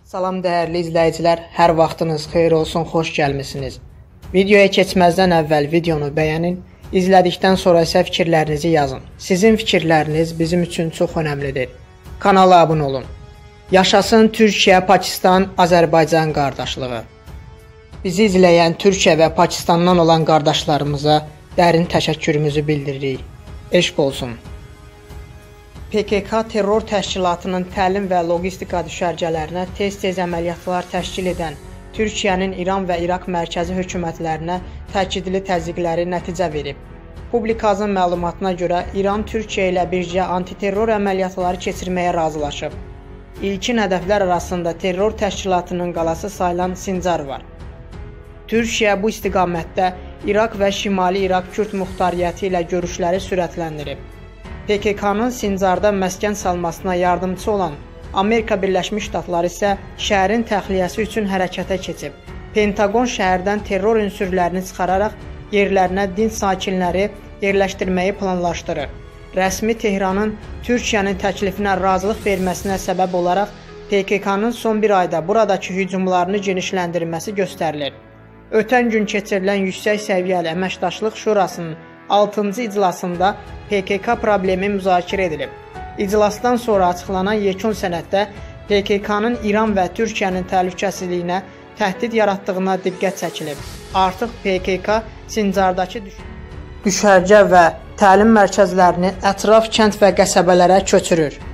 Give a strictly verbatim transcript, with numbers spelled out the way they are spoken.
Salam dəyərli izləyicilər, hər vaxtınız xeyir olsun, xoş gəlmisiniz. Videoya keçməzdən əvvəl videonu bəyənin, izlədikdən sonra isə fikirlərinizi yazın. Sizin fikirləriniz bizim üçün çox önəmlidir. Kanala abunə olun. Yaşasın Türkiyə, Pakistan, Azərbaycan qardaşlığı. Bizi izləyən Türkiyə və Pakistandan olan qardaşlarımıza dərin təşəkkürümüzü bildiririk. Eşq olsun. P K K terror təşkilatının təlim və logistika düşərgələrinə tez-tez əməliyyatlar təşkil edən Türkiyənin İran və İraq mərkəzi hökumətlərinə təkidli təzyiqləri nəticə verib. Publikazın məlumatına görə İran Türkiyə ilə birgə antiterror əməliyyatları keçirməyə razılaşıb. İlkin hədəflər arasında terror təşkilatının qalası sayılan Sincar var. Türkiyə bu istiqamətdə İraq və Şimali İraq Kürd muxtariyyəti ilə görüşləri sürətləndirib. P K K-nın Sincarda məskən salmasına yardımçı olan Amerika Birləşmiş Ştatları isə şəhərin təxliyəsi üçün hərəkətə keçib. Pentaqon şəhərdən terror ünsürlərini çıxararaq yerlərinə dinc sakinləri yerləşdirməyi planlaşdırır. Rəsmi Tehranın Türkiyənin təklifinə razılıq verməsinə səbəb olaraq P K K-nın son bir ayda buradakı hücumlarını genişləndirməsi göstərilir. Ötən gün keçirilən Yüksək Səviyyəli Əməkdaşlıq Şurasının altıncı iclasında P K K problemi müzakirə edilib. İclasdan sonra açıqlanan yekun sənəddə P K K-nın İran və Türkiyənin təhlükəsizliyinə təhdid yaratdığına diqqət çəkilib. Artıq P K K Sincardakı düşərgə və təlim mərkəzlərini ətraf kənd və qəsəbələrə köçürür.